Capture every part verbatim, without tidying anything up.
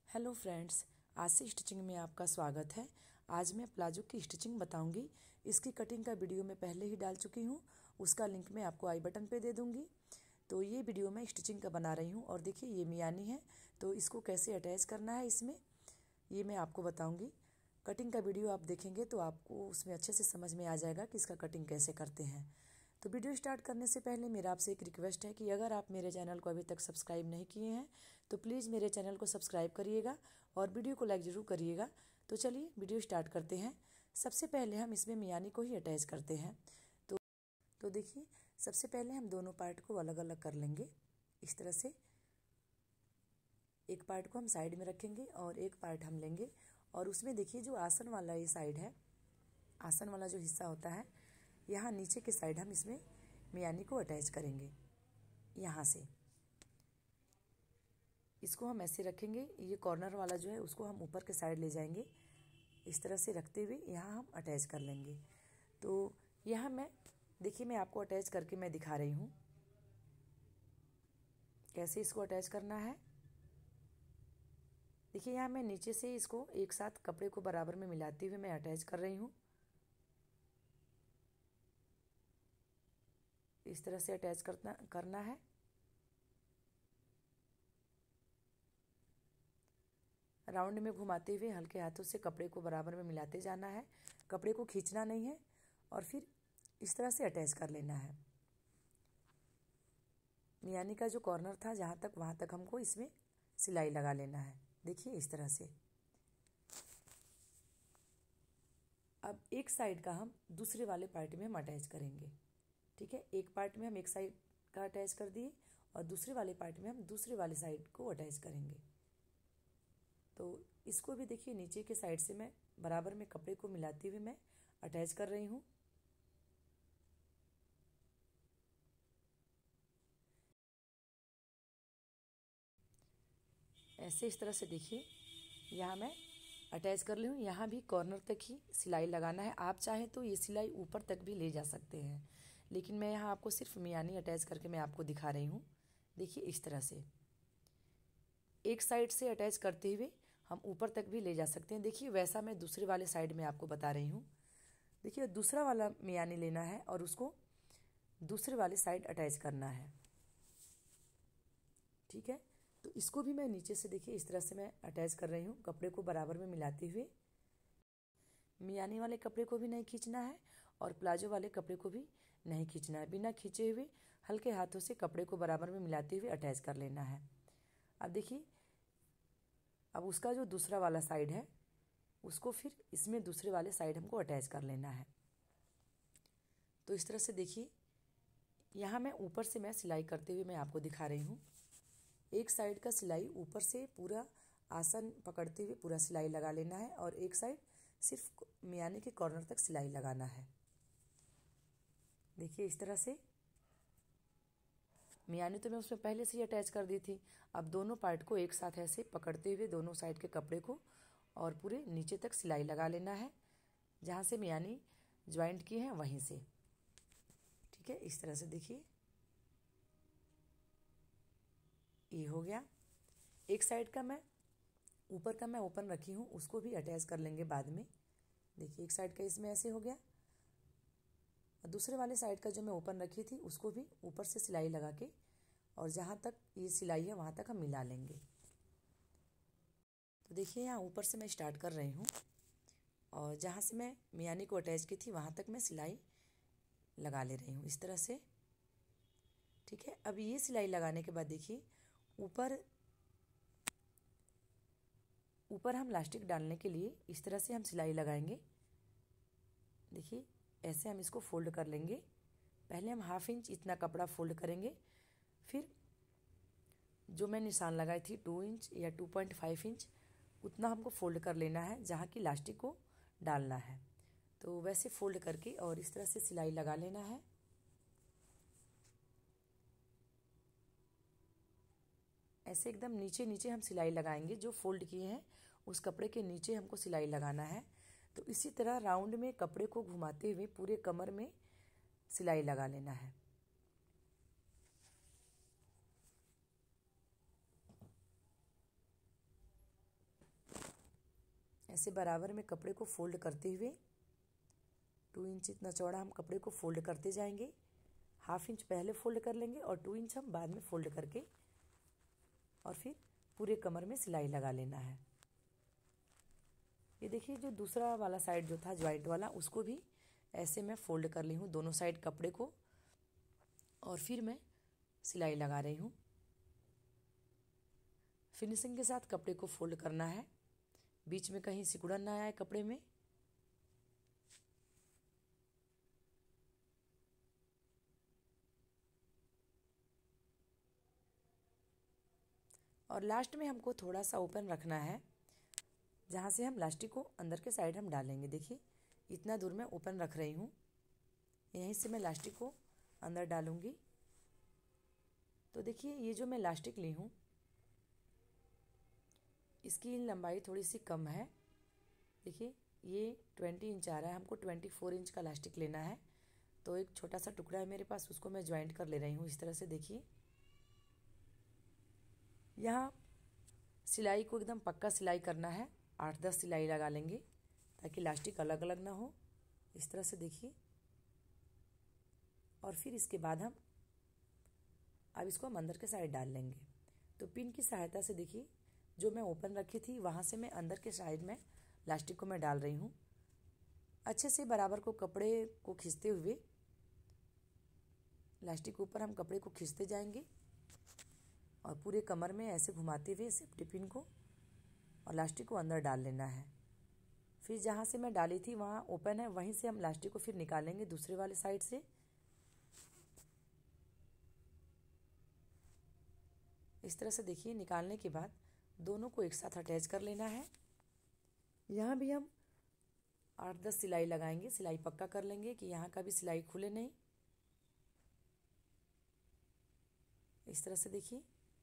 Hello friends, आशी stitching में आपका स्वागत है। आज मैं प्लाजो की स्टिचिंग बताऊंगी। इसकी कटिंग का वीडियो मैं पहले ही डाल चुकी हूं, उसका लिंक मैं आपको आई बटन पे दे दूंगी। तो ये वीडियो मैं स्टिचिंग का बना रही हूं और देखिए ये मियानी है, तो इसको कैसे अटैच करना है इसमें ये मैं आपको बताऊँगी। कटिंग का वीडियो आप देखेंगे तो आपको उसमें अच्छे से समझ में आ जाएगा कि इसका कटिंग कैसे करते हैं। तो वीडियो स्टार्ट करने से पहले मेरा आपसे एक रिक्वेस्ट है कि अगर आप मेरे चैनल को अभी तक सब्सक्राइब नहीं किए हैं तो प्लीज़ मेरे चैनल को सब्सक्राइब करिएगा और वीडियो को लाइक ज़रूर करिएगा। तो चलिए वीडियो स्टार्ट करते हैं। सबसे पहले हम इसमें मियानी को ही अटैच करते हैं। तो तो देखिए, सबसे पहले हम दोनों पार्ट को अलग अलग कर लेंगे। इस तरह से एक पार्ट को हम साइड में रखेंगे और एक पार्ट हम लेंगे और उसमें देखिए जो आसन वाला ये साइड है, आसन वाला जो हिस्सा होता है, यहाँ नीचे के साइड हम इसमें मियानी को अटैच करेंगे। यहाँ से इसको हम ऐसे रखेंगे, ये कॉर्नर वाला जो है उसको हम ऊपर के साइड ले जाएंगे। इस तरह से रखते हुए यहाँ हम अटैच कर लेंगे। तो यहाँ मैं देखिए मैं आपको अटैच करके मैं दिखा रही हूँ कैसे इसको अटैच करना है। देखिए यहाँ मैं नीचे से इसको एक साथ कपड़े को बराबर में मिलाते हुए मैं अटैच कर रही हूँ। इस तरह से अटैच करना करना है। राउंड में घुमाते हुए हल्के हाथों से कपड़े को बराबर में मिलाते जाना है। कपड़े को खींचना नहीं है और फिर इस तरह से अटैच कर लेना है। मियानी का जो कॉर्नर था जहाँ तक, वहाँ तक हमको इसमें सिलाई लगा लेना है। देखिए इस तरह से। अब एक साइड का हम दूसरे वाले पार्ट में हम अटैच करेंगे। ठीक है, एक पार्ट में हम एक साइड का अटैच कर दिए और दूसरे वाले पार्ट में हम दूसरे वाले साइड को अटैच करेंगे। तो इसको भी देखिए नीचे के साइड से मैं बराबर में कपड़े को मिलाते हुए मैं अटैच कर रही हूँ। ऐसे इस तरह से देखिए यहाँ मैं अटैच कर ली हूँ। यहाँ भी कॉर्नर तक ही सिलाई लगाना है। आप चाहें तो ये सिलाई ऊपर तक भी ले जा सकते हैं, लेकिन मैं यहाँ आपको सिर्फ मियानी अटैच करके मैं आपको दिखा रही हूँ। देखिए इस तरह से एक साइड से अटैच करते हुए हम ऊपर तक भी ले जा सकते हैं। देखिए वैसा मैं दूसरे वाले साइड में आपको बता रही हूँ। देखिए दूसरा वाला मियानी लेना है और उसको दूसरे वाले साइड अटैच करना है। ठीक है, तो इसको भी मैं नीचे से देखिए इस तरह से मैं अटैच कर रही हूँ, कपड़े को बराबर में मिलाते हुए। मियानी वाले कपड़े को भी नहीं खींचना है और प्लाजो वाले कपड़े को भी नहीं खींचना है। बिना खींचे हुए हल्के हाथों से कपड़े को बराबर में मिलाते हुए अटैच कर लेना है। अब देखिए, अब उसका जो दूसरा वाला साइड है उसको फिर इसमें दूसरे वाले साइड हमको अटैच कर लेना है। तो इस तरह से देखिए यहाँ मैं ऊपर से मैं सिलाई करते हुए मैं आपको दिखा रही हूँ। एक साइड का सिलाई ऊपर से पूरा आसन पकड़ते हुए पूरा सिलाई लगा लेना है और एक साइड सिर्फ मियानी के कॉर्नर तक सिलाई लगाना है। देखिए इस तरह से। मियानी तो मैं उसमें पहले से ही अटैच कर दी थी। अब दोनों पार्ट को एक साथ ऐसे पकड़ते हुए दोनों साइड के कपड़े को और पूरे नीचे तक सिलाई लगा लेना है, जहाँ से मियानी ज्वाइंट की है वहीं से। ठीक है, इस तरह से देखिए ये हो गया। एक साइड का मैं ऊपर का मैं ओपन रखी हूँ, उसको भी अटैच कर लेंगे बाद में। देखिए एक साइड का इसमें ऐसे हो गया और दूसरे वाले साइड का जो मैं ओपन रखी थी उसको भी ऊपर से सिलाई लगा के और जहाँ तक ये सिलाई है वहाँ तक हम मिला लेंगे। तो देखिए यहाँ ऊपर से मैं स्टार्ट कर रही हूँ और जहाँ से मैं मियानी को अटैच की थी वहाँ तक मैं सिलाई लगा ले रही हूँ इस तरह से। ठीक है, अब ये सिलाई लगाने के बाद देखिए ऊपर ऊपर हम लास्टिक डालने के लिए इस तरह से हम सिलाई लगाएंगे। देखिए ऐसे हम इसको फोल्ड कर लेंगे। पहले हम हाफ इंच इतना कपड़ा फोल्ड करेंगे, फिर जो मैं निशान लगाई थी टू इंच या टू पॉइंट फाइव इंच उतना हमको फोल्ड कर लेना है जहाँ की लास्टिक को डालना है। तो वैसे फोल्ड करके और इस तरह से सिलाई लगा लेना है। ऐसे एकदम नीचे नीचे हम सिलाई लगाएंगे, जो फोल्ड किए हैं उस कपड़े के नीचे हमको सिलाई लगाना है। तो इसी तरह राउंड में कपड़े को घुमाते हुए पूरे कमर में सिलाई लगा लेना है। ऐसे बराबर में कपड़े को फोल्ड करते हुए टू इंच इतना चौड़ा हम कपड़े को फोल्ड करते जाएंगे। हाफ इंच पहले फोल्ड कर लेंगे और टू इंच हम बाद में फोल्ड करके और फिर पूरे कमर में सिलाई लगा लेना है। ये देखिए जो दूसरा वाला साइड जो था ज्वाइंट वाला, उसको भी ऐसे मैं फोल्ड कर ली हूँ दोनों साइड कपड़े को, और फिर मैं सिलाई लगा रही हूँ। फिनिशिंग के साथ कपड़े को फोल्ड करना है, बीच में कहीं सिकुड़न ना आए कपड़े में। और लास्ट में हमको थोड़ा सा ओपन रखना है, जहाँ से हम लास्टिक को अंदर के साइड हम डालेंगे। देखिए इतना दूर मैं ओपन रख रही हूँ, यहीं से मैं लास्टिक को अंदर डालूंगी। तो देखिए ये जो मैं लास्टिक ली हूँ इसकी लंबाई थोड़ी सी कम है। देखिए ये ट्वेंटी इंच आ रहा है, हमको ट्वेंटी फोर इंच का लास्टिक लेना है। तो एक छोटा सा टुकड़ा है मेरे पास, उसको मैं ज्वाइंट कर ले रही हूँ इस तरह से। देखिए यहाँ सिलाई को एकदम पक्का सिलाई करना है, आठ दस सिलाई लगा लेंगे ताकि लास्टिक अलग अलग ना हो। इस तरह से देखिए, और फिर इसके बाद हम अब इसको हम अंदर के साइड डाल लेंगे। तो पिन की सहायता से देखिए जो मैं ओपन रखी थी वहाँ से मैं अंदर के साइड में लास्टिक को मैं डाल रही हूँ। अच्छे से बराबर को कपड़े को खींचते हुए लास्टिक के ऊपर हम कपड़े को खींचते जाएंगे और पूरे कमर में ऐसे घुमाते हुए सेफ्टी पिन को और लास्टिक को अंदर डाल लेना है। फिर जहाँ से मैं डाली थी वहाँ ओपन है, वहीं से हम लास्टिक को फिर निकालेंगे दूसरे वाले साइड से। इस तरह से देखिए निकालने के बाद दोनों को एक साथ अटैच कर लेना है। यहाँ भी हम आठ दस सिलाई लगाएंगे, सिलाई पक्का कर लेंगे कि यहाँ का भी सिलाई खुले नहीं। इस तरह से देखिए,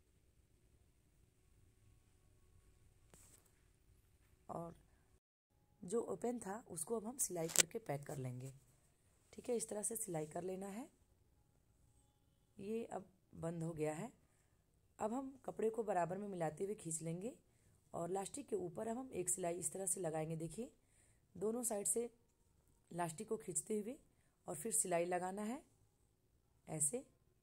और जो ओपन था उसको अब हम सिलाई करके पैक कर लेंगे। ठीक है, इस तरह से सिलाई कर लेना है। ये अब बंद हो गया है। अब हम कपड़े को बराबर में मिलाते हुए खींच लेंगे और लास्टिक के ऊपर अब हम एक सिलाई इस तरह से लगाएंगे। देखिए दोनों साइड से लास्टिक को खींचते हुए और फिर सिलाई लगाना है ऐसे।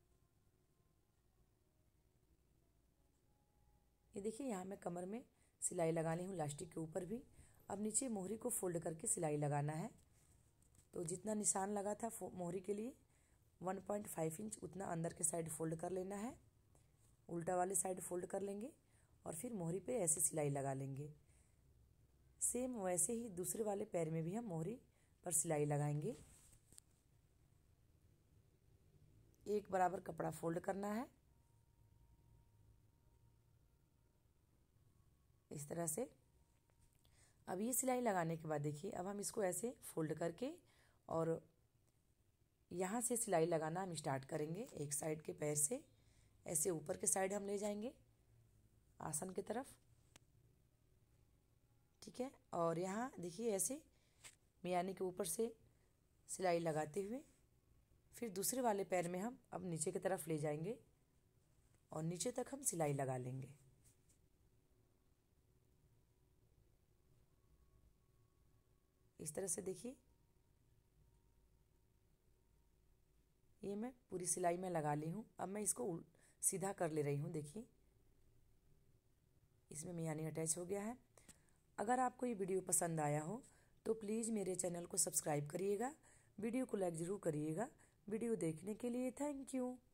ये देखिए यहाँ मैं कमर में सिलाई लगा ली हूँ लास्टिक के ऊपर भी। अब नीचे मोहरी को फोल्ड करके सिलाई लगाना है। तो जितना निशान लगा था मोहरी के लिए वन पॉइंट फाइव इंच उतना अंदर के साइड फोल्ड कर लेना है, उल्टा वाले साइड फोल्ड कर लेंगे और फिर मोहरी पे ऐसे सिलाई लगा लेंगे। सेम वैसे ही दूसरे वाले पैर में भी हम मोहरी पर सिलाई लगाएंगे। एक बराबर कपड़ा फोल्ड करना है इस तरह से। अब ये सिलाई लगाने के बाद देखिए अब हम इसको ऐसे फोल्ड करके और यहाँ से सिलाई लगाना हम स्टार्ट करेंगे। एक साइड के पैर से ऐसे ऊपर के साइड हम ले जाएंगे आसन की तरफ। ठीक है, और यहाँ देखिए ऐसे मियानी के ऊपर से सिलाई लगाते हुए फिर दूसरे वाले पैर में हम अब नीचे की तरफ ले जाएंगे और नीचे तक हम सिलाई लगा लेंगे। इस तरह से देखिए ये मैं पूरी सिलाई में लगा ली हूँ। अब मैं इसको सीधा कर ले रही हूँ। देखिए इसमें मियानी अटैच हो गया है। अगर आपको ये वीडियो पसंद आया हो तो प्लीज़ मेरे चैनल को सब्सक्राइब करिएगा, वीडियो को लाइक ज़रूर करिएगा। वीडियो देखने के लिए थैंक यू।